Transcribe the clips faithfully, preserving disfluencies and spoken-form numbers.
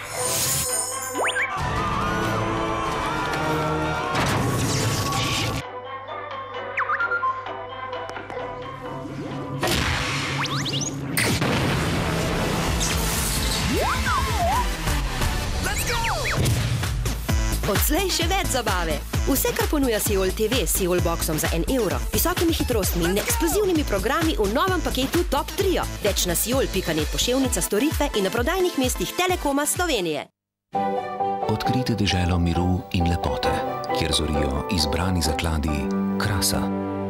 Odslej še več zabave. Vse, kar ponuja Seoul T V s Seoul Boxom za en evro, visokimi hitrostmi in eksplozivnimi programi v novem paketu Top Trio. Več na seoul pika net poševnica storitve in na prodajnih mestih Telekoma Slovenije. Odkrite deželo miru in lepote, kjer zorijo izbrani zakladi krasa.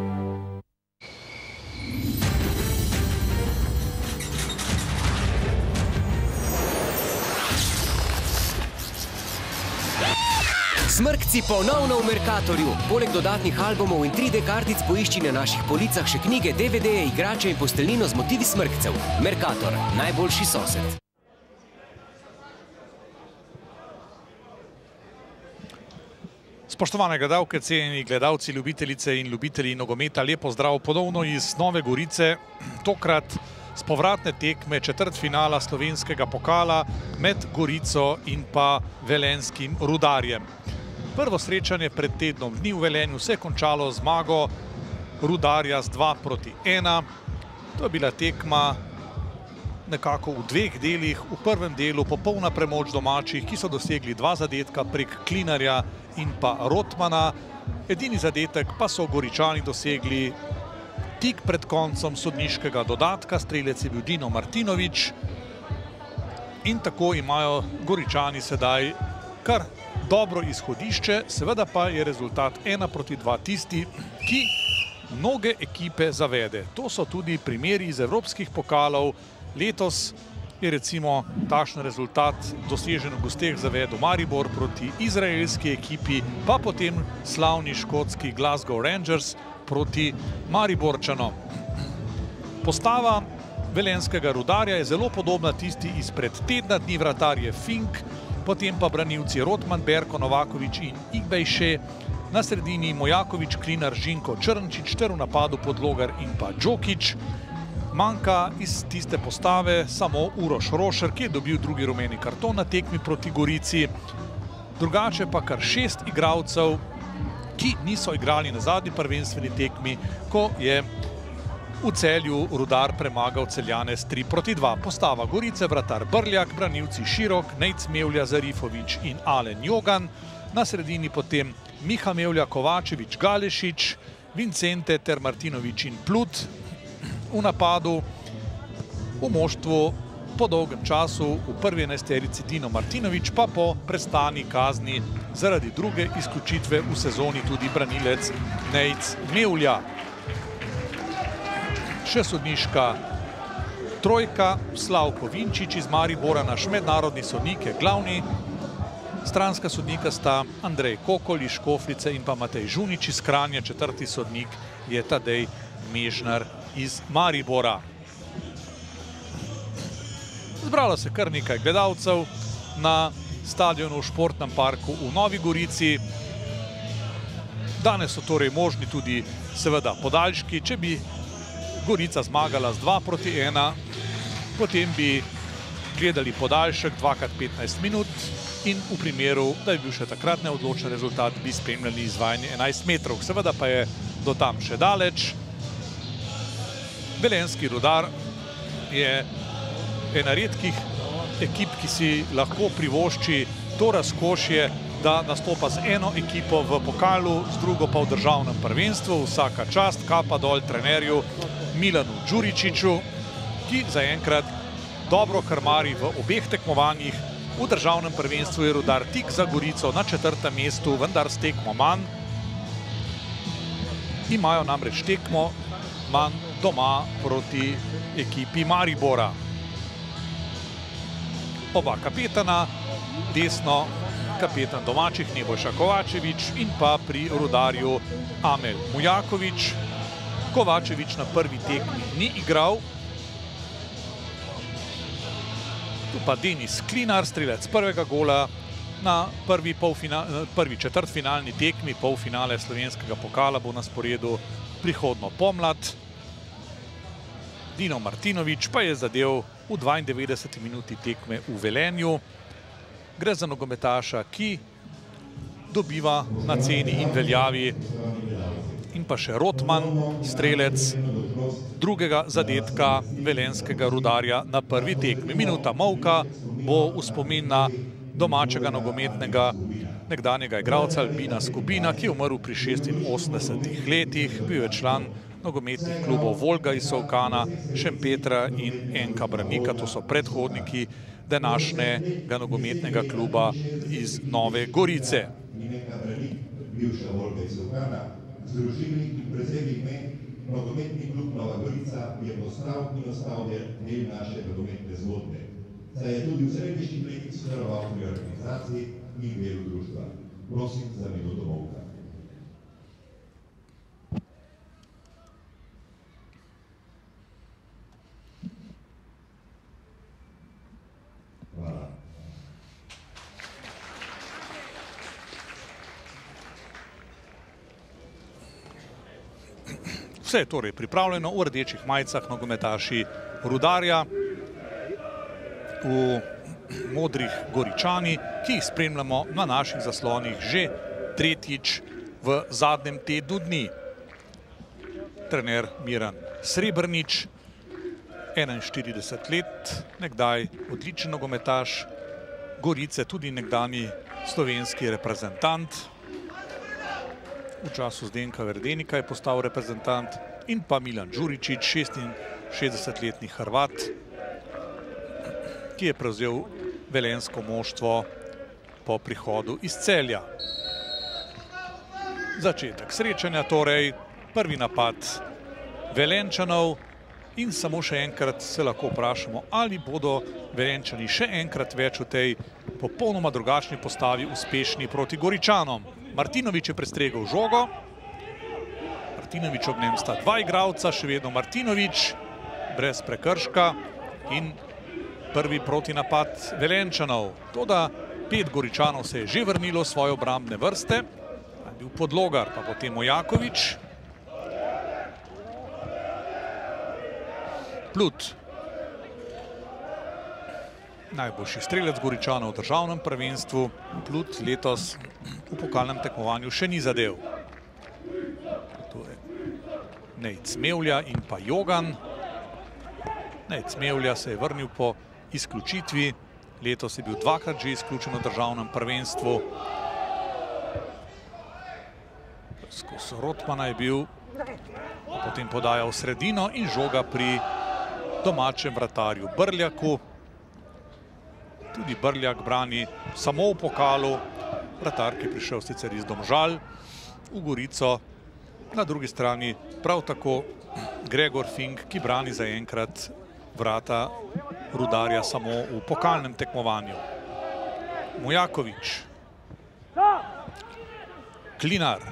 Smrkci ponovno v Mercatorju. Poleg dodatnih albumov in tri D kartic poišči na naših policah še knjige, D V D-je, igrače in posteljnino z motivi smrkcev. Mercator, najboljši sosed. Spoštovane gledalke, cenjeni gledalci, ljubitelice in ljubitelji nogometa, lep pozdrav ponovno iz Nove Gorice, tokrat z povratne tekme četrtfinala slovenskega pokala med Gorico in pa velenjskim Rudarjem. Prvo srečanje pred tednom dni v Velenju se je končalo zmago Rudarja z dva proti ena. To je bila tekma nekako v dveh delih. V prvem delu popolna premoč domačih, ki so dosegli dva zadetka prek Klinarja in pa Rotmana. Edini zadetek pa so Goričani dosegli tik pred koncem sodniškega dodatka. Strelec je bil Dino Martinović. In tako imajo Goričani sedaj kar dobro izhodišče, seveda pa je rezultat ena proti dva tisti, ki mnoge ekipe zavede. To so tudi primeri iz evropskih pokalov. Letos je recimo takšen rezultat dosežen v gosteh zavedel Maribor proti izraelski ekipi, pa potem slavni škotski Glasgow Rangers proti Mariborčanom. Postava velenjskega Rudarja je zelo podobna tisti izpred tedna dni, vratar je Fink, potem pa branilci Rotman, Berko, Novaković in Igbejše, na sredini Mojaković, Klinar, Žinko, Črnčić, ter v napadu Podlogar in pa Džokić. Manjka iz tiste postave samo Uroš Rošer, ki je dobil drugi rumeni karton na tekmi proti Gorici. Drugače pa kar šest igralcev, ki niso igrali na zadnji prvenstveni tekmi, ko je v Celju Rudar premagal Celjane s tri proti dva. Postava Gorice, vratar Brljak, branilci Širok, Nejc Mevlja, Zarifović in Alen Jogan. Na sredini potem Miha Mevlja, Kovačević, Galešić, Vincente ter Martinović in Plut. V napadu v moštvu po dolgem času v prvi enajsterici Dino Martinović, pa po prestani kazni zaradi druge izključitve v sezoni tudi branilec Nejc Mevlja. Še sodniška trojka, Slavko Vinčić iz Maribora, naš mednarodni sodnik je glavni. Stranska sodnika sta Andrej Kokol iz Škofljice in pa Matej Žunič iz Kranja. Četrti sodnik je Tadej Mežnar iz Maribora. Zbralo se kar nekaj gledalcev na stadionu v Športnem parku v Novi Gorici. Danes so torej možni tudi seveda podaljški. Če bi Gorica zmagala z dva proti ena, potem bi gledali podaljšek dvakrat petnajst minut in v primeru, da je bil še takrat neodločen rezultat, bi spremljali izvajanje enajst metrov. Seveda pa je do tam še daleč. Velenjski Rudar je ena redkih ekip, ki si lahko privošči to razkošje, da nastopa z eno ekipo v pokalu, z drugo pa v državnem prvenstvu. Vsaka čast, kapa dol trenerju Milanu Đuričiću, ki zaenkrat dobro krmari v obeh tekmovanjih. V državnem prvenstvu je Rudar tik za Gorico na četrtem mestu, vendar s tekmo manj. Imajo namreč tekmo manj doma proti ekipi Maribora. Oba kapetana, desno kapetan domačih Nebojša Kovačević in pa pri Rudarju Amel Mujaković. Kovačević na prvi tekmi ni igral. Tu pa Denis Klinar, strelec prvega gola na prvi, prvi četrtfinalni tekmi. Polfinale slovenskega pokala bo na sporedu prihodno pomlad. Dino Martinović pa je zadel v dvaindevetdeseti minuti tekme v Velenju. Gre za nogometaša, ki dobiva na ceni in veljavi. In pa še Rotman, strelec drugega zadetka velenjskega Rudarja na prvi tekmi. Minuta molka bo v spomin na domačega nogometnega nekdanjega igralca Albina Skubina, ki je umrl pri šestinosemdesetih letih. Bil je član nogometnih klubov Volga iz Solkana, Šempetra in N K Branika. To so predhodniki današnjega nogometnega kluba iz Nove Gorice. Bivša Volga iz Solkana, združili in prevzeli ime nogometni klub Nova Gorica, je postal in ostal del naše nogometne zgodbe. Saj je tudi v srednjih letih sodeloval pri organizaciji in delu društva. Prosim za minuto molka. Hvala. Vse je torej pripravljeno v rdečih majicah nogometaši Rudarja, v modrih Goričani, ki jih spremljamo na naših zaslonih že tretjič v zadnjem tednu dni. Trener Miran Srebrnič, enainštirideset let, nekdaj odličen nogometaš Gorice, tudi nekdanji slovenski reprezentant. V času Zdenka Verdenika je postal reprezentant, in pa Milan Đuričić, šestinšestdesetletni Hrvat, ki je prevzel velenjsko moštvo po prihodu iz Celja. Začetek srečanja torej, prvi napad Velenjčanov in samo še enkrat se lahko vprašamo, ali bodo Velenjčani še enkrat več v tej popolnoma drugačni postavi uspešni proti Goričanom. Martinović je prestregel žogo. Martinović ob njem sta dva igralca, še vedno Martinović brez prekrška in prvi protinapad Velenjčanov. Toda pet Goričanov se je že vrnilo v svoje obrambne vrste. Je bil Podlogar, pa potem Ojaković. Plut. Najboljši strelec Goričanov v državnem prvenstvu. Plut letos v pokalnem tekmovanju še ni zadev. To je Nejc Mevlja in pa Jogan. Nejc Mevlja se je vrnil po izključitvi. Letos je bil dvakrat že izključen v državnem prvenstvu. Skozi Rotmana je bil, potem podajal v sredino in žoga pri domačem vratarju Brljaku. Tudi Brljak brani samo v pokalu. Vratar, ki je prišel sicer iz Domžal v Gorico. Na drugi strani prav tako Gregor Fink, ki brani zaenkrat vrata Rudarja samo v pokalnem tekmovanju. Mojaković. Klinar.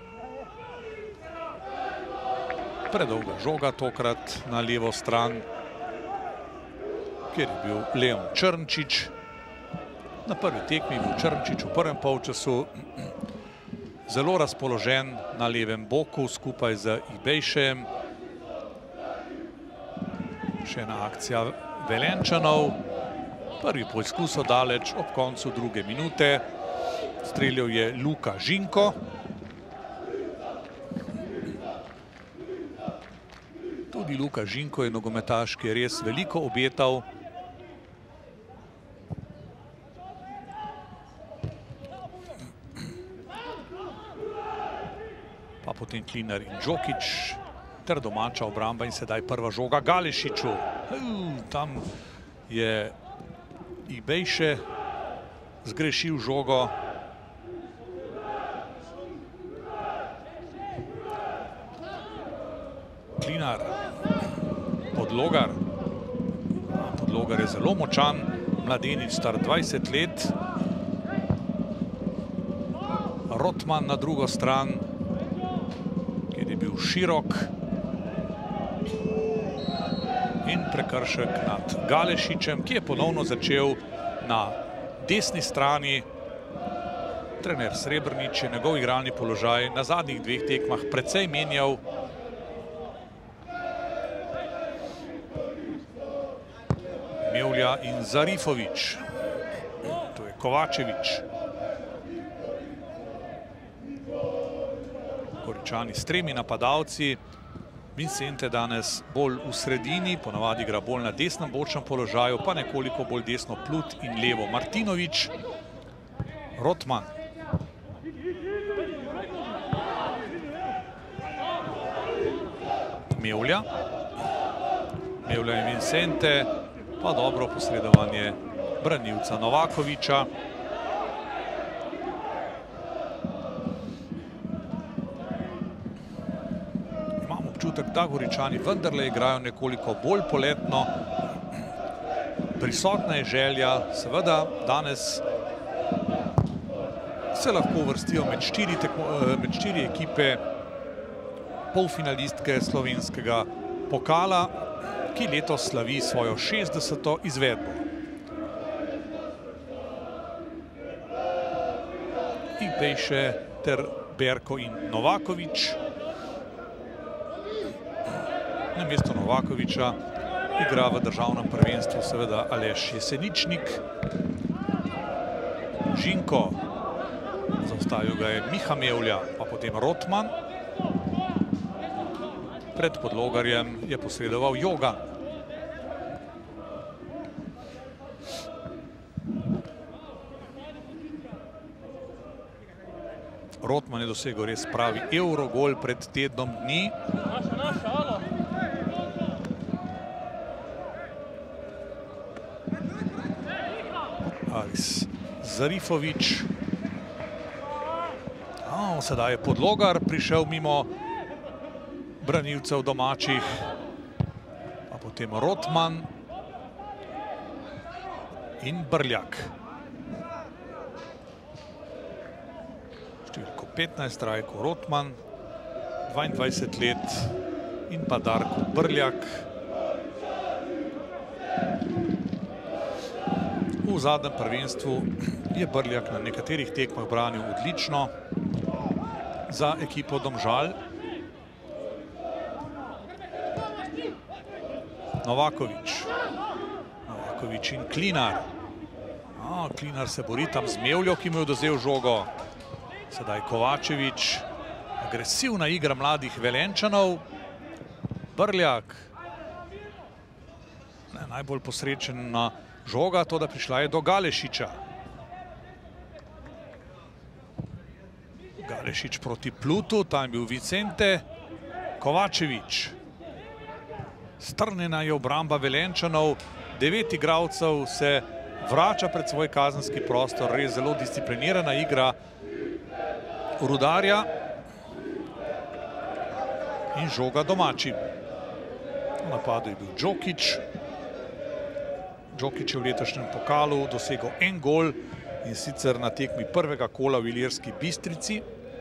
Predolga žoga tokrat na levo stran, kjer je bil Leon Črnčič. Na prvi tekmi je bil Črnčič v prvem polčasu zelo razpoložen na levem boku skupaj z Ibejšem. Še ena akcija Velenjčanov. Prvi poizkus daleč ob koncu druge minute. Streljal je Luka Žinko. Tudi Luka Žinko je nogometaš, ki je res veliko obetal. Pa potem Klinar in Džokić ter domača obramba in sedaj prva žoga Galešiču. Tam je Ibejše zgrešil žogo. Klinar. Podlogar. Podlogar je zelo močan. Mladenič, star dvajset let. Rotman na drugo stran, kjer je bil širok. In prekršek nad Galešičem, ki je ponovno začel na desni strani. Trener Srebrnič je njegov igralni položaj na zadnjih dveh tekmah precej menjal. Mevlja in Zarifović. To je Kovačevič. Goričani s tremi napadalci. Vicente danes bolj v sredini, ponavadi igra bolj na desnem bočnem položaju, pa nekoliko bolj desno Plut in levo Martinovič. Rotman. Mevlja. Mevlja in Vicente, pa dobro posredovanje branilca Novakoviča. Imam občutek, da Goričani vendarle igrajo nekoliko bolj poletno. Prisotna je želja, seveda danes se lahko uvrstijo med štiri, med štiri ekipe polfinalistke slovenskega pokala, ki letos slavi svojo šestdeseto izvedbo. Ipejše ter Berko in Novakovič. Namesto Novakoviča igra v državnem prvenstvu seveda Aleš Jeseničnik. Žinko, zaustavil ga je Miha Mevlja, pa potem Rotman. Pred Podlogarjem je posredoval Jogan. Rotman je dosegel res pravi Eurogol pred tednom dni. Aris Zarifovič. Sedaj je Podlogar prišel mimo branilcev domačih, pa potem Rotman in Brljak. Številko petnajst, Rajko Rotman, dvaindvajset let, in pa Darko Brljak. V zadnjem prvenstvu je Brljak na nekaterih tekmah branil odlično za ekipo Domžal. Novakovič. Novakovič in Klinar. Klinar se bori tam z Mevljo, ki mu je oduzel žogo. Sedaj Kovačevič. Agresivna igra mladih Velenjčanov. Brljak. Najbolj posrečena žoga, to da prišla je do Galešiča. Galešič proti Plutu, tam je bil Vicente. Kovačevič. Strnjena je obramba Velenjčanov. Devet igralcev se vrača pred svoj kazenski prostor. Res zelo disciplinirana igra Rudarja. In žoga domačim. V napadu je bil Džokić. Džokić je v letošnjem pokalu dosegel en gol, in sicer na tekmi prvega kola v Ilirski Bistrici,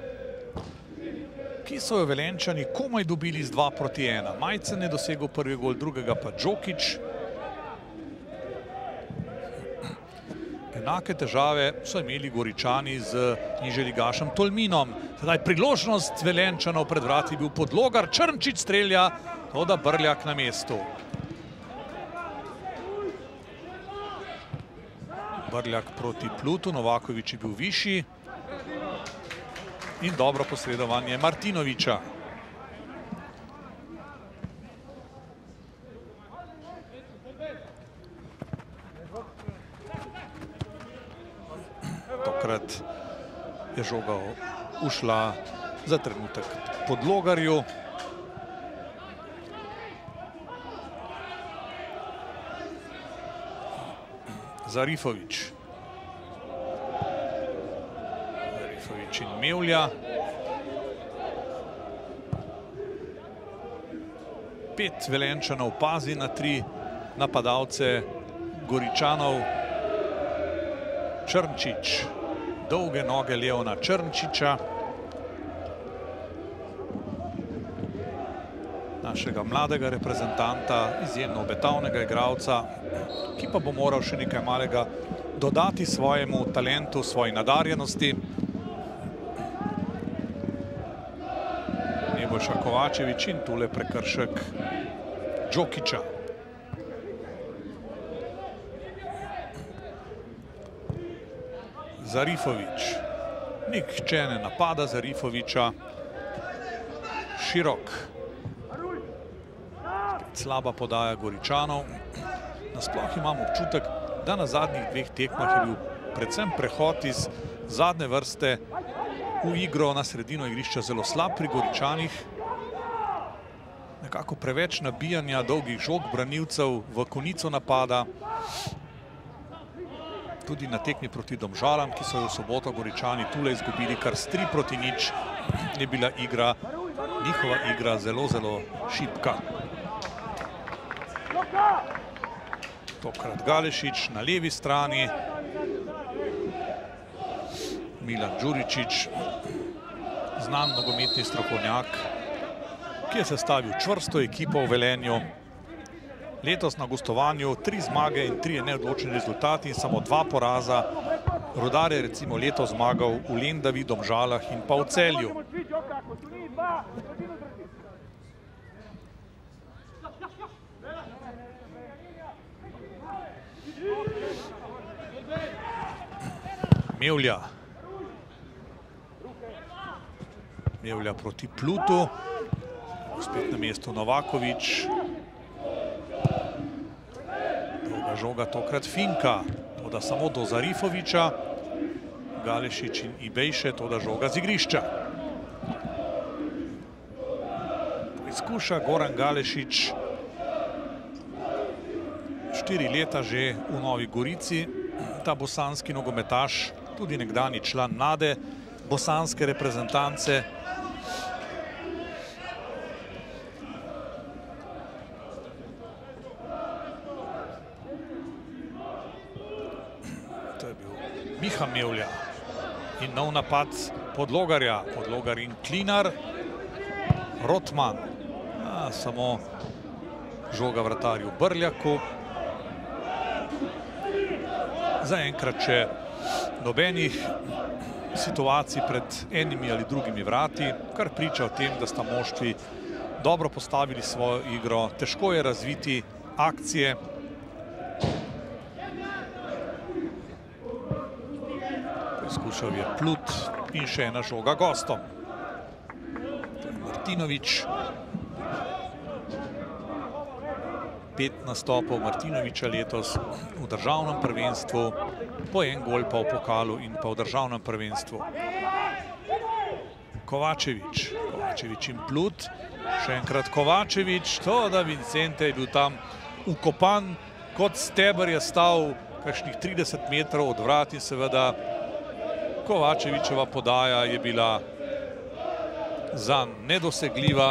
ki so jo Velenjčani komaj dobili z dva proti ena. Majcen je dosegel prvi gol, drugega pa Džokić. Enake težave so imeli Goričani z nižjeligašem Tolminom. Sedaj priložnost Velenjčanov, pred vrati je bil Podlogar, Črnčič strelja, toda Brljak na mestu. Brljak proti Plutu, Novakovič je bil višji. In dobro posredovanje Martinoviča. Tokrat je žoga ušla za trenutek Podlogarju. Zarifovič. Zarifovič in Mevlja. Pet Velenjčanov pazi na tri napadalce Goričanov. Črnčič. Dolge noge Leona Črnčiča. Našega mladega reprezentanta, izjemno obetavnega igralca, ki pa bo moral še nekaj malega dodati svojemu talentu, svoji nadarjenosti. Nebojša Kovačevič in tule prekršek Džokića. Zarifović. Nihče ne napada Zarifovića. Širok. Slaba podaja Goričanov. Nasploh imam občutek, da na zadnjih dveh tekmah je bil predvsem prehod iz zadnje vrste v igro na sredino igrišča zelo slab pri Goričanih. Nekako preveč nabijanja dolgih žog branilcev v konico napada. Tudi na tekmi proti Domžalam, ki so jo v soboto Goričani tule izgubili kar s tri proti nič, je bila igra, njihova igra zelo, zelo šibka. Tokrat Galešić na levi strani. Milan Đuričić, znan nogometni strokovnjak, ki je sestavil čvrsto ekipo v Velenju. Letos na gostovanju tri zmage in trije neodločeni rezultati in samo dva poraza. Rudar je recimo letos zmagal v Lendavi, Domžalah in pa v Celju. Mevlja. Mevlja proti Plutu. Spet na mestu Novaković. Dolga žoga, tokrat finka. Toda samo do Zarifovića. Galešić in Ibejše, toda žoga z igrišča. Izkuša Goran Galešić. Štiri leta že v Novi Gorici. Ta bosanski nogometaš, tudi nekdani član mlade bosanske reprezentance. To je bil Miha Mevlja in nov napad Podlogarja. Podlogar in Klinar. Rotman. A, samo žoga vratarju Brljaku. Zaenkrat še nobenih situacij pred enimi ali drugimi vrati, kar priča o tem, da sta moštvi dobro postavili svojo igro. Težko je razviti akcije. Poskušal je Plut in še ena žoga gostom. Martinović. Pet nastopov Martinovića letos v državnem prvenstvu, po en gol pa v pokalu in pa v državnem prvenstvu. Kovačević, Kovačević in Plut, še enkrat Kovačević, to da Vincente je bil tam ukopan, kot steber je stal kakšnih trideset metrov od vrat in seveda Kovačevićeva podaja je bila zanj nedosegljiva.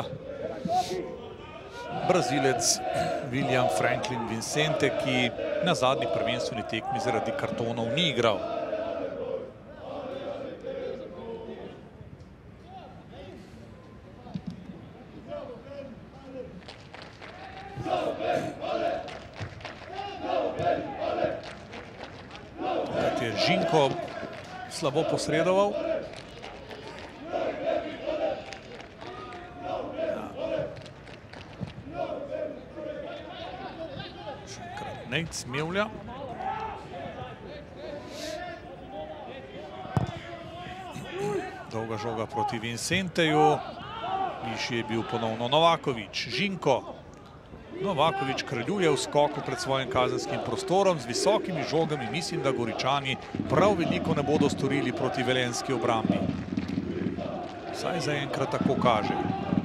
Brazilec William Franklin Vincente, ki na zadnji prvenstveni tekmi zaradi kartonov ni igral. Takrat je Žinko slabo posredoval. Nejc Mevlja. Dolga žoga proti Vincenteju. Višji je bil ponovno Novaković. Žinko. Novaković kraljuje v skoku pred svojim kazenskim prostorom z visokimi žogami. Mislim, da Goričani prav veliko ne bodo storili proti velenski obrambi. Saj zaenkrat tako kaže.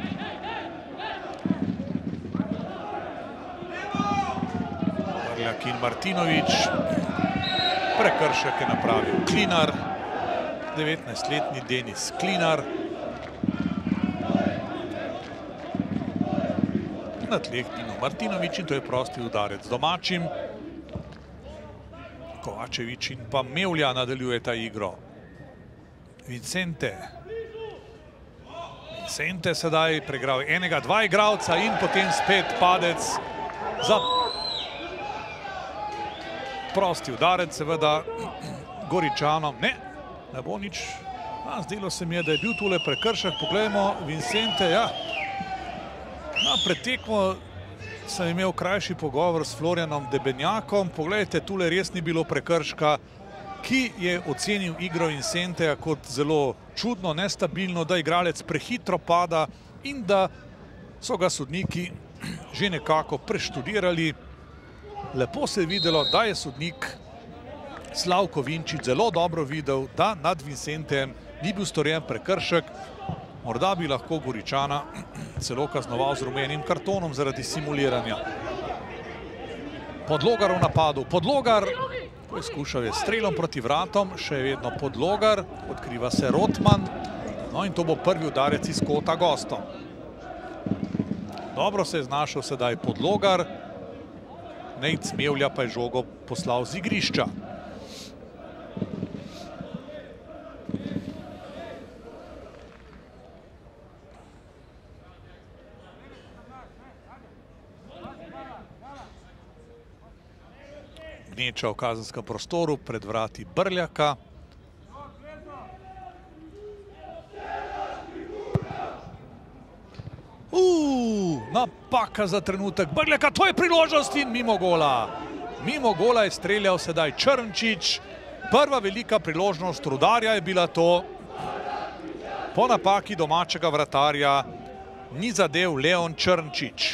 In Martinović, prekršek je napravil Klinar, devetnajstletni Denis Klinar. Na tleh Dino Martinović in to je prosti udarec domačim. Kovačević in pa Mevlja nadaljujeta igro. Vincente. Vincente sedaj preigral enega, dva igralca in potem spet padec za prosti udarec, seveda Goričanom. Ne, ne bo nič. Zdelo se mi je, da je bil tule prekršek. Poglejmo, Vincente, ja. Pred tekmo sem imel krajši pogovor s Florianom Debenjakom. Poglejte, tule res ni bilo prekrška. ki je ocenil igro Vincenteja kot zelo čudno, nestabilno, da igralec prehitro pada in da so ga sodniki že nekako preštudirali. Lepo se je videlo, da je sodnik Slavko Vinčič zelo dobro videl, da nad Vincentejem ni bil storjen prekršek. Morda bi lahko Goričana celo kaznoval z rumenim kartonom zaradi simuliranja. Podlogar v napadu. Podlogar poskušal je strelom proti vratom, še vedno Podlogar, odkriva se Rotman. No in to bo prvi udarec iz kota gostom. Dobro se je znašel sedaj Podlogar. Nejc Mevlja pa je žogo poslal z igrišča. Gneča v kazenskem prostoru pred vrati Brljaka. Uuu, napaka za trenutek Brljaka, to je priložnost in mimo gola. Mimo gola je streljal sedaj Črnčič. Prva velika priložnost Rudarja je bila to. Po napaki domačega vratarja ni zadev Leon Črnčič.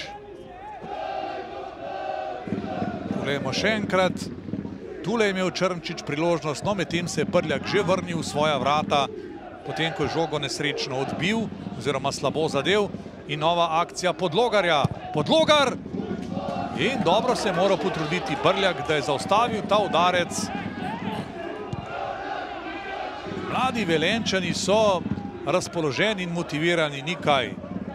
Poglejmo še enkrat. Tule je imel Črnčič priložnost, no medtem se je Brljak že vrnil v svoja vrata, potem ko je žogo nesrečno odbil oziroma slabo zadev. In nova akcija Podlogarja. Podlogar! In dobro se je moral potruditi Brljak, da je zaustavil ta udarec. Mladi Velenjčani so razpoloženi in motivirani, nikaj.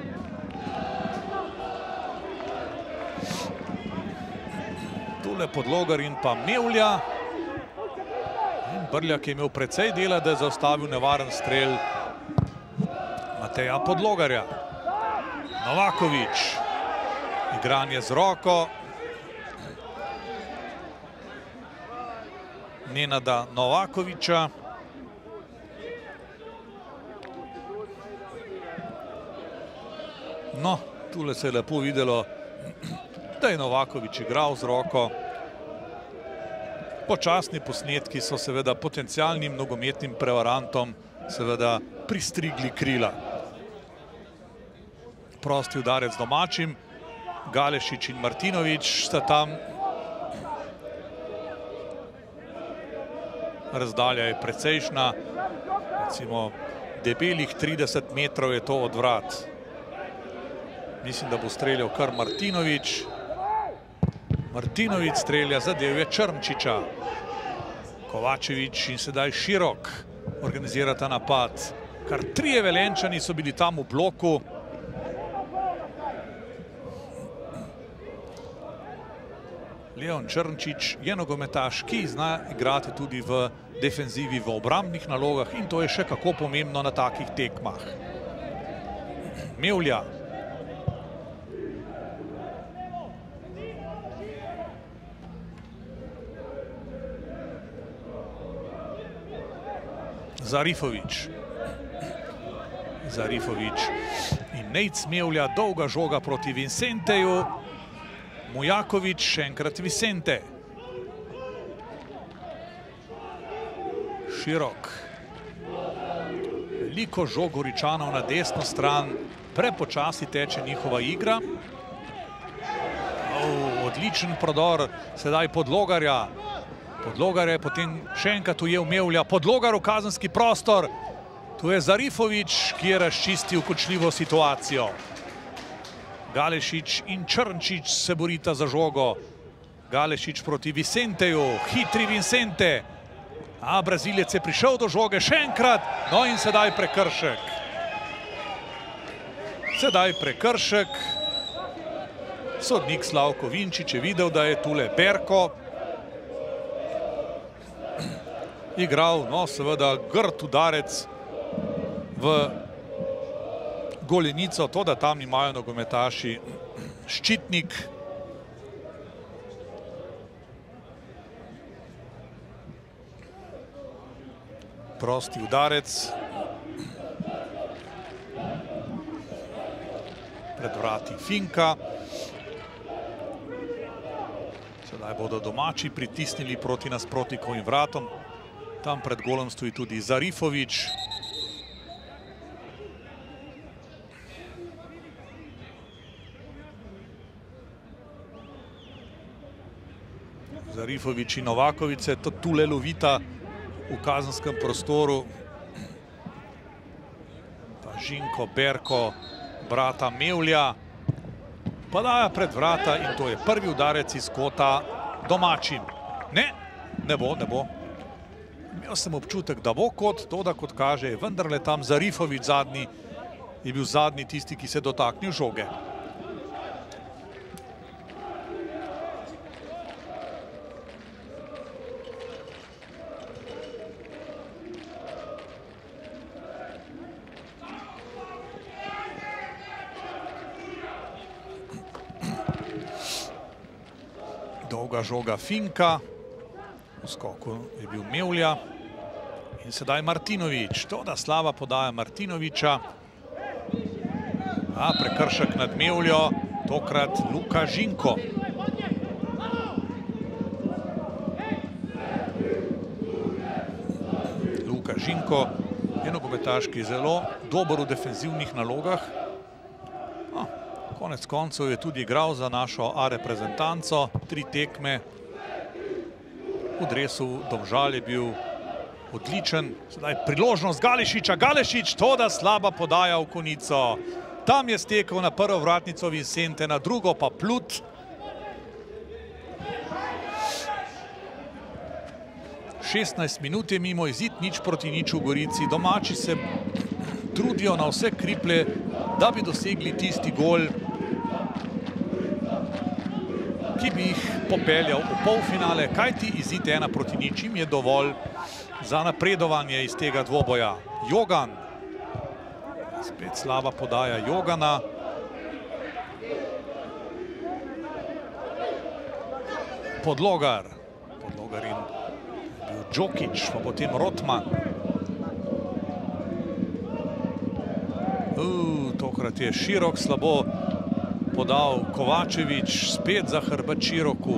Tule Podlogar in pa Mevlja. In Brljak je imel precej dela, da je zaustavil nevaren strel Mateja Podlogarja. Novakovič. Igranje z roko. Nenada Novakoviča. No, tule se je lepo videlo, da je Novakovič igral z roko. Počasni posnetki so seveda potencialnim nogometnim prevarantom seveda pristrigli krila. Prosti udarec domačim. Galešič in Martinovič sta tam. Razdalja je precejšna. Recimo debelih trideset metrov je to od vrat. Mislim, da bo streljal kar Martinovič. Martinovič strelja, zadev je Črnčiča. Kovačevič in sedaj Širok organizirata napad. Kar trije Velenjčani so bili tam v bloku. Leon Črnčič je nogometaš, ki zna igrati tudi v defenzivi, v obrambnih nalogah in to je še kako pomembno na takih tekmah. Mevlja. Zarifovič. Zarifovič in Nejc Mevlja, dolga žoga proti Vincenteju. Mujakovič, še enkrat Vicente. Širok. Veliko žog Goričanov na desno stran. Prepočasi teče njihova igra. Odličen prodor. Sedaj Podlogarja. Podlogar je potem še enkrat ujel Mevlja. Podlogar v kazenski prostor. Tu je Zarifovič, ki je razčistil kočljivo situacijo. Galešič in Črnčič se borita za žogo. Galešič proti Vicenteju. Hitri Vicente. A Brazilec je prišel do žoge še enkrat. No in sedaj prekršek. Sedaj prekršek. Sodnik Slavko Vinčič je videl, da je tule Berko igral, no seveda grd udarec v golenico, to, da tam imajo nogometaši ščitnik. Prosti udarec. Pred vrati Finka. Sedaj bodo domači pritisnili proti nasprotnikovim vratom. Tam pred golom stoji tudi Zarifović. Zarifović in Novaković se tudi tule lovita v kazenskem prostoru. Pa Žinko, Berko, brata Mevlja. Pa daja pred vrata in to je prvi udarec iz kota domačim. Ne, ne bo, ne bo. Imel sem občutek, da bo kot, to da kot kaže, vendarle tam Zarifović zadnji, je bil zadnji tisti, ki se dotaknil žoge. Dolga žoga Finka, v skoku je bil Mevlja in sedaj Martinović. To da slaba podaja Martinovića. A prekršek nad Mevljo, tokrat Luka Žinko. Luka Žinko je nogometaš, ki je zelo dober v defenzivnih nalogah. Konec koncev je tudi igral za našo A reprezentanco, tri tekme. V dresu Domžal je bil odličen. Sedaj priložnost Galešiča, Galešič, to da slaba podaja v konico. Tam je stekel na prvo vratnico Vicente, na drugo pa Plut. šestnajst minut je mimo, izid nič proti nič v Gorici. Domači se trudijo na vse kriplje, da bi dosegli tisti gol, ki bi jih popeljal v polfinale, kajti izid ena proti nič jim je dovolj za napredovanje iz tega dvoboja. Jogan. Spet slaba podaja Jogana. Podlogar. Podlogar in bil Džokić, pa potem Rotman. Uh, tokrat je Širok slabo podal Kovačević, spet za hrbet Široku.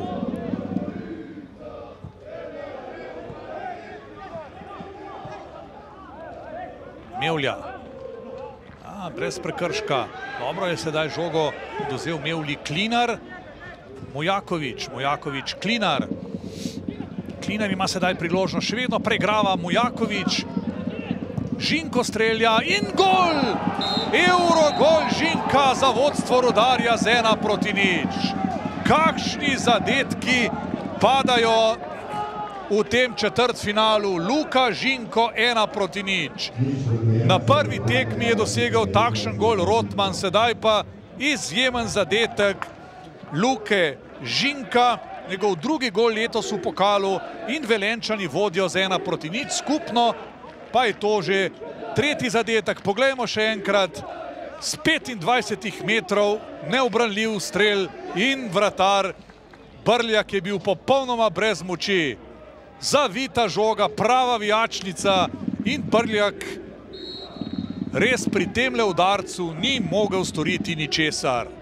Mevlja. A, brez prekrška. Dobro je sedaj žogo dozel Mevlji Klinar. Mujaković, Mujaković, Klinar. Klinar ima sedaj priložnost, še vedno pregrava Mujaković. Žinko strelja in gol! Euro gol Žinka za vodstvo Rudarja z ena proti nič. Kakšni zadetki padajo v tem četrtfinalu. Luka Žinko ena proti nič. Na prvi tekmi je dosegel takšen gol Rotman, sedaj pa izjemen zadetek Luke Žinka. Njegov drugi gol letos v pokalu in Velenčani vodijo z ena proti nič skupno. Pa je to že tretji zadetek. Poglejmo še enkrat. Z petindvajsetih metrov neubranljiv strel in vratar Brljak je bil popolnoma brez moči. Zavita žoga, prava vijačnica in Brljak res pri temle udarcu ni mogel storiti ničesar.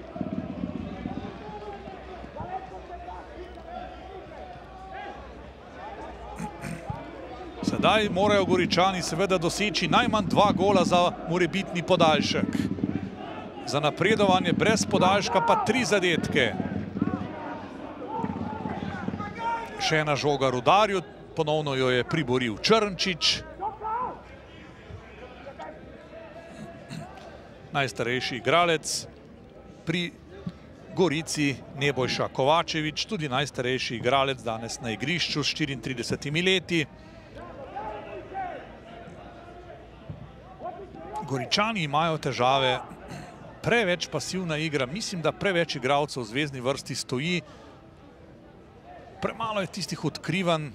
Sedaj morajo Goričani seveda doseči najmanj dva gola za morebitni podaljšek. Za napredovanje brez podaljška pa tri zadetke. Še ena žoga Rudarju, ponovno jo je priboril Črnčič. Najstarejši igralec pri Gorici Nebojša Kovačević, tudi najstarejši igralec danes na igrišču s štiriintridesetimi leti. Goričani imajo težave, preveč pasivna igra, mislim, da preveč igralcev v zvezni vrsti stoji, premalo je tistih odkrivanj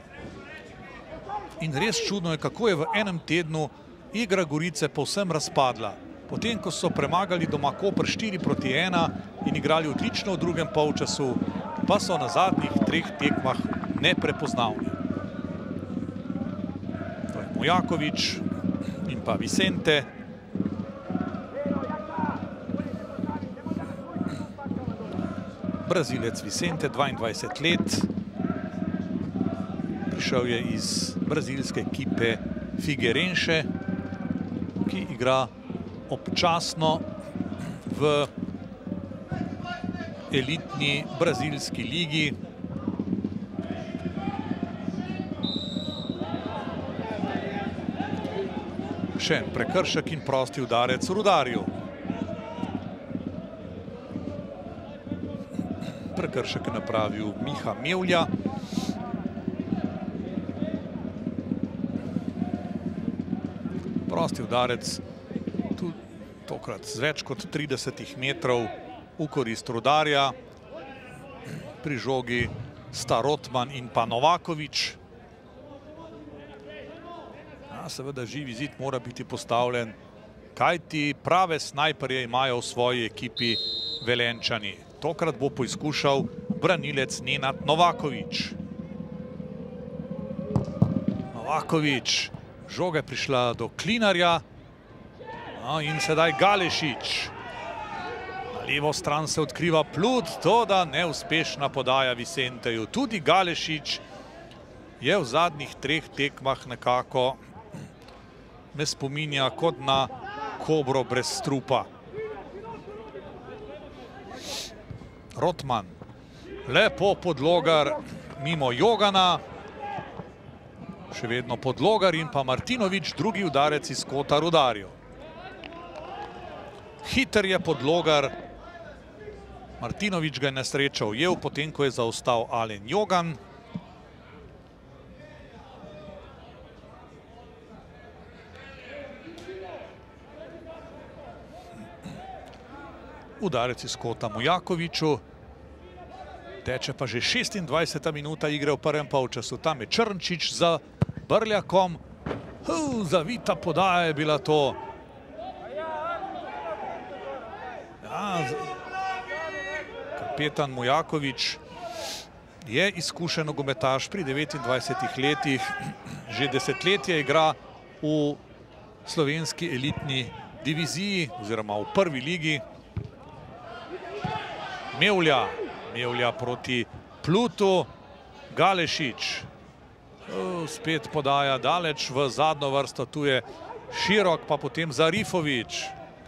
in res čudno je, kako je v enem tednu igra Gorice povsem razpadla. Potem, ko so premagali doma Koper štiri proti ena in igrali odlično v drugem polčasu, pa so na zadnjih treh tekmah neprepoznavni. To je Mujaković in pa Vicente. Brazilec Vicente, dvaindvajset let. Pri prišel je iz brazilske ekipe Figueirense, ki igra občasno v elitni brazilski ligi. Še en prekršek in prosti udarec Rudarju. Prekršek je napravil Miha Mevlja. Prosti udarec, tu tokrat z več kot tridesetih metrov v korist Rudarja. Pri žogi sta Rotman in pa Novakovič. Seveda živi zid mora biti postavljen, kajti prave snajperje imajo v svoji ekipi Velenjčani. Tokrat bo poizkušal branilec Nenad Novakovič. Novakovič, žoga je prišla do Klinarja in sedaj Galešič. Na levo stran se odkriva Plut, toda neuspešna podaja Visenteju. Tudi Galešič je v zadnjih treh tekmah nekako me spominja kot na kobro brez strupa. Rotman, lepo Podlogar mimo Jogana, še vedno Podlogar in pa Martinovič, drugi udarec iz kota Rudarju. Hiter je Podlogar, Martinovič ga je nesreča ujel, potem ko je zaostal Alen Jogan. Udarec iz kota Mujakoviču. Teče pa že šestindvajseta minuta igre v prvem polčasu. Tam je Črnčič za Brljakom. Zavita podaja je bila to. Kapetan Mujakovič je izkušen nogometaš pri devetindvajsetih letih. Že desetletje igra v slovenski elitni diviziji oziroma v prvi ligi. Mevlja, Mevlja proti Plutu, Galešič. Spet podaja daleč v zadnjo vrsto, tu je Širok, pa potem Zarifovič.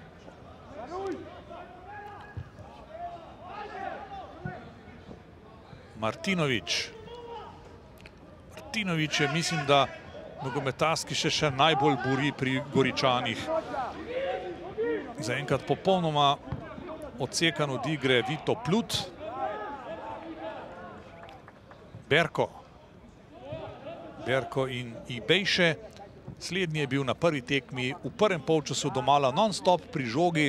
Martinovič. Martinovič je, mislim, da nogometaški še še najbolj buri pri Goričanih. Zaenkrat popolnoma odsekan od igre Vito Plut. Berko. Berko in Ibejše. Slednji je bil na prvi tekmi v prvem polčasu domala non-stop pri žogi.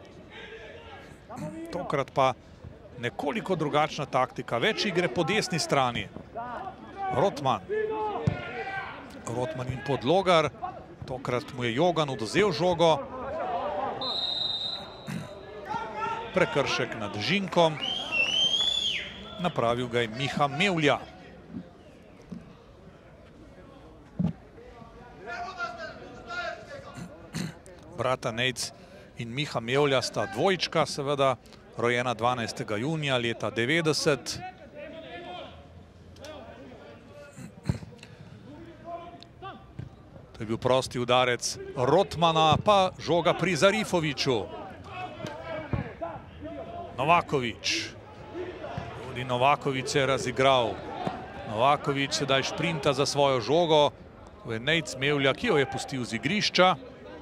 Tokrat pa nekoliko drugačna taktika. Več igre po desni strani. Rotman. Rotman in Podlogar. Tokrat mu je Jogan oduzel žogo. Prekršek nad Žinkom. Napravil ga je Miha Mevlja. Brata Nejc in Miha Mevlja sta dvojčka, seveda, rojena dvanajstega junija leta devetdeset. To je bil prosti udarec Rotmana, pa žoga pri Zarifoviču. Novakovič. Tudi Novakovič se je razigral. Novakovič sedaj šprinta za svojo žogo. To je Nejc Mevlja, ki jo je pustil z igrišča.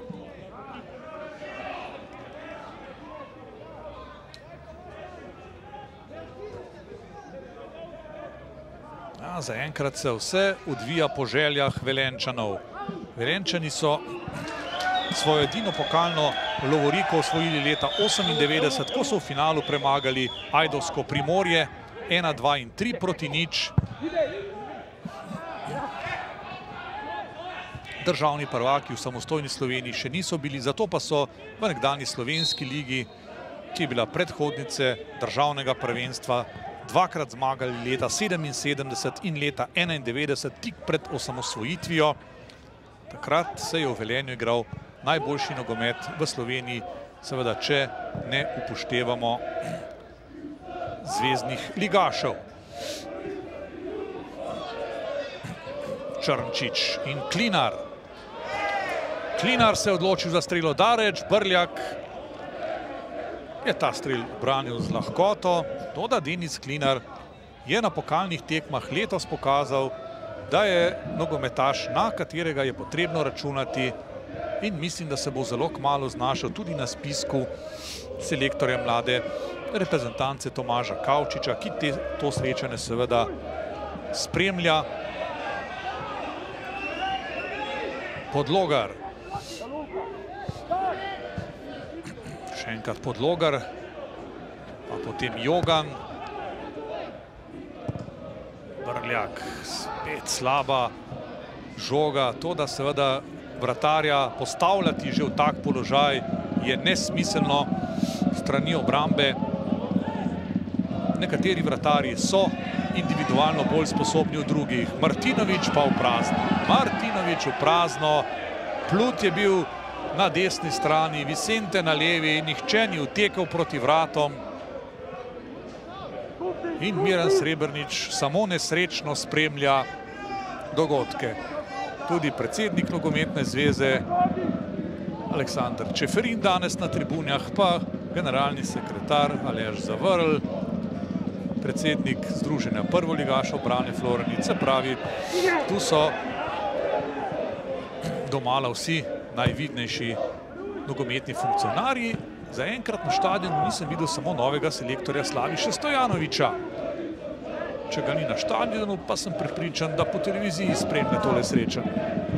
Zaenkrat se vse odvija po željah Velenjčanov. Velenjčani so svojo edino pokalno lovoriko osvojili leta osemindevetdeset, ko so v finalu premagali ajdovsko Primorje ena, dva in tri proti nič. Državni prvaki v samostojni Sloveniji še niso bili, zato pa so v nekdanji slovenski ligi, ki je bila predhodnice državnega prvenstva, dvakrat zmagali leta sedeminsedemdeset in leta enaindevetdeset, tik pred osamosvojitvijo. Takrat se je v Velenju igral najboljši nogomet v Sloveniji, seveda, če ne upoštevamo zvezdnih ligašev. Črnčič in Klinar. Klinar se je odločil za strelo daleč, Brljak je ta strel branil z lahkoto, toda Denis Klinar je na pokalnih tekmah letos pokazal, da je nogometaš, na katerega je potrebno računati, in mislim, da se bo zelo kmalu znašel tudi na spisku selektorja mlade reprezentance Tomaža Kavčiča, ki te, to srečanje seveda spremlja. Podlogar. Še enkrat Podlogar, pa potem Jogan. Brljak, spet slaba žoga. To, da seveda vratarja postavljati že v tak položaj, je nesmiselno strani obrambe. Nekateri vratarji so individualno bolj sposobni od drugih. Martinović pa v prazno. Martinović v prazno. Plut je bil na desni strani, Vicente na levi, nihče ni utekel proti vratom. In Miran Srebrnič samo nesrečno spremlja dogodke. Tudi predsednik nogometne zveze Aleksander Čeferin danes na tribunjah, pa generalni sekretar Aleš Zavrl, predsednik Združenja prvoligašev Brane Floranič. Se pravi, tu so domala vsi najvidnejši nogometni funkcionarji. Zaenkrat na štadionu nisem videl samo novega selektorja Slaviša Stojanovića. Če ga ni na štadionu, pa sem prepričan, da po televiziji spremlja tole srečanje.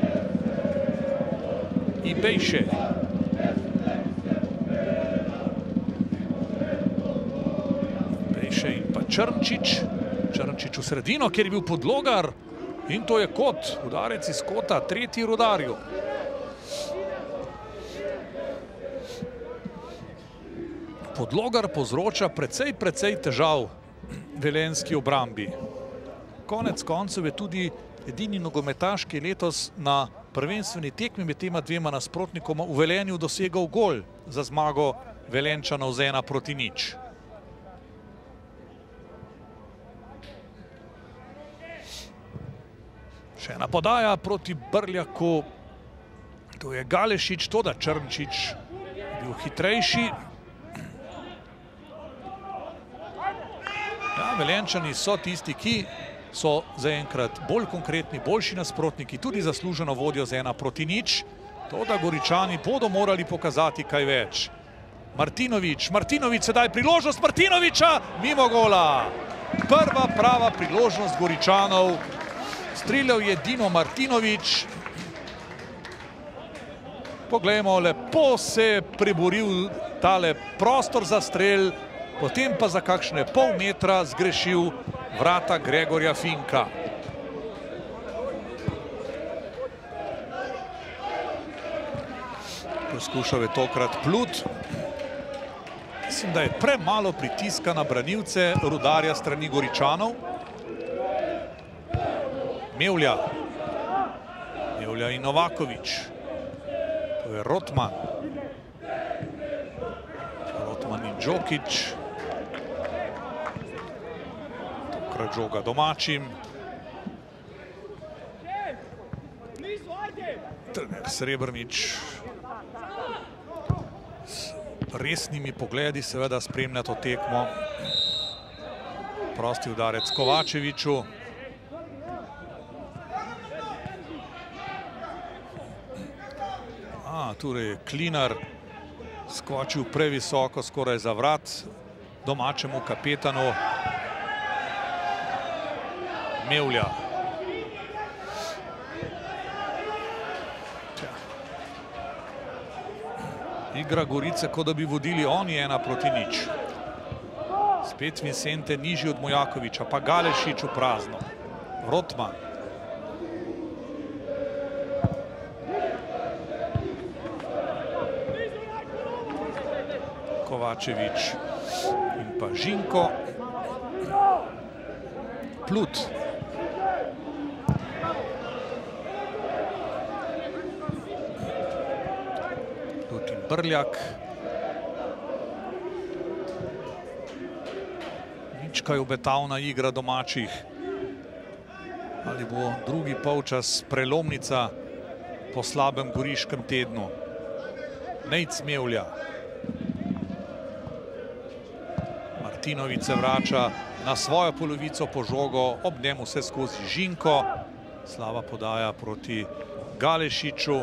Ibejše. Ibejše in pa Črnčič. Črnčič v sredino, kjer je bil Podlogar. In to je kot, udarec iz kota, tretji Rudarju. Podlogar povzroča precej, precej težav velenjski obrambi. Konec koncev je tudi edini nogometaš, ki je letos na prvenstveni tekmi med tema dvema nasprotnikoma v Velenju dosegal gol za zmago Velenjčanov z ena proti nič. Še ena podaja proti Brljaku. To je Galešič, toda Črnčič bil hitrejši. Ja, Velenjčani so tisti, ki so zaenkrat bolj konkretni, boljši nasprotniki, tudi zasluženo vodijo z ena proti nič. Toda Goričani bodo morali pokazati kaj več. Martinović, Martinović sedaj priložnost Martinovića, mimo gola. Prva prava priložnost Goričanov. Streljal je Dino Martinović. Poglejmo, lepo se je preboril tale prostor za strel, potem pa za kakšne pol metra zgrešil vrata Gregorja Finka. Poskušal je tokrat Plut. Mislim, da je premalo pritiska na branilce Rudarja strani Goričanov. Mevlja. Mevlja in Novaković. To je Rotman. Rotman in Džokić. Tokrat žoga domačim. Trener Srebrnič s resnimi pogledi seveda spremlja to tekmo. Prosti udarec Kovačeviću. A, torej je Klinar skočil previsoko, skoraj za vrat domačemu kapetanu. Mevlja. Igra Gorice, kot da bi vodili oni ena proti nič. Spet Vicente nižji od Mojakovića, pa Galešič v prazno. Rotman. Kovačević in pa Žinko. Plut. Plut in Brljak. Nič kaj obetavna igra domačih. Ali bo drugi polčas prelomnica po slabem goriškem tednu. Nejc Mevlja. Martinović se vrača na svojo polovico po žogo, ob njemu vse skozi Žinko. Slaba podaja proti Galešiču.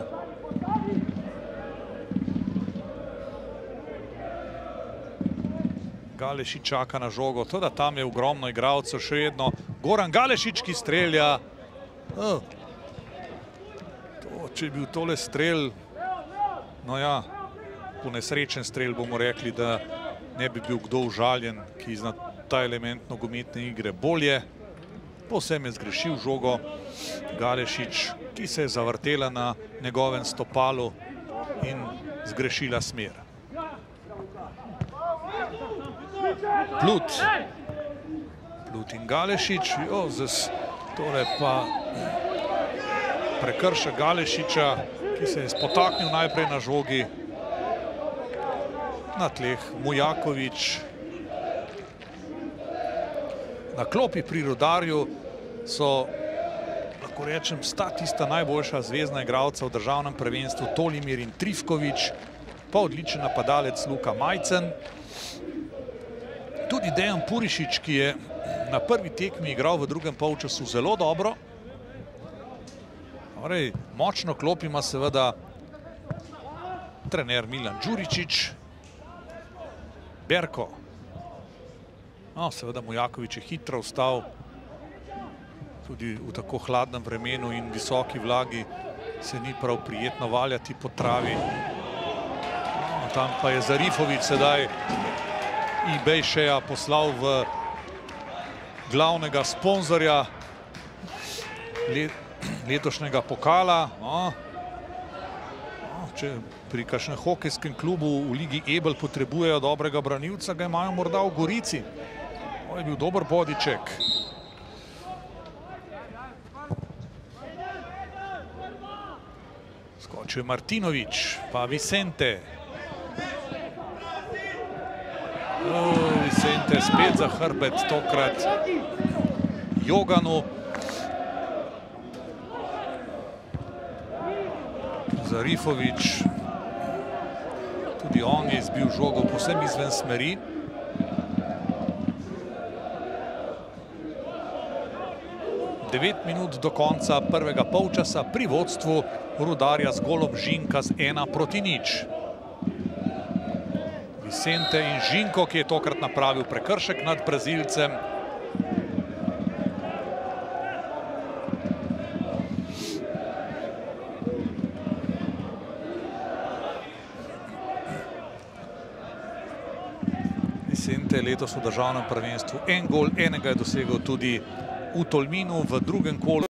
Galešič čaka na žogo, teda tam je ogromno igralcev še vedno. Goran Galešič, ki strelja. Oh. To, če je bil tole strel, no ja, ponesrečen strel bomo rekli, da ne bi bil kdo užaljen, ki zna ta element nogometne igre bolje. Povsem je zgrešil žogo Galešič, ki se je zavrtela na njegovem stopalu in zgrešila smer. Plut. Plut in Galešič. Jo, zas tole pa prekršek Galešiča, ki se je spotaknil najprej na žogi. Na tleh Mujaković. Na klopi pri Rudarju so, lahko rečem, sta tista najboljša zvezdna igralca v državnem prvenstvu, Tolimir in Trifković, pa odličen napadalec Luka Majcen. Tudi Dejan Purišić, ki je na prvi tekmi igral v drugem polčasu zelo dobro. Torej, močno klop ima seveda trener Milan Đuričić. Berko. No, seveda Mujaković je hitro vstal. Tudi v tako hladnem vremenu in visoki vlagi se ni prav prijetno valjati po travi. No, tam pa je Zarifović sedaj Ibejšeja poslal v glavnega sponzorja letošnjega pokala. No, če pri kakšnem hokejskem klubu v Ligi Ebel potrebujejo dobrega branilca, ga imajo morda v Gorici. To je bil dober bodiček. Skočil je Martinović, pa Vicente. Vicente spet za hrbet, tokrat Joganu. Zarifović, tudi on je izbil žogo povsem izven smeri. Devet minut do konca prvega polčasa pri vodstvu Rudarja z golom Žinka z ena proti nič. Vicente in Žinko, ki je tokrat napravil prekršek nad Brazilcem. Vicente je letos v državnem prvenstvu en gol, enega je dosegel tudi v Tolminu v drugem kolu.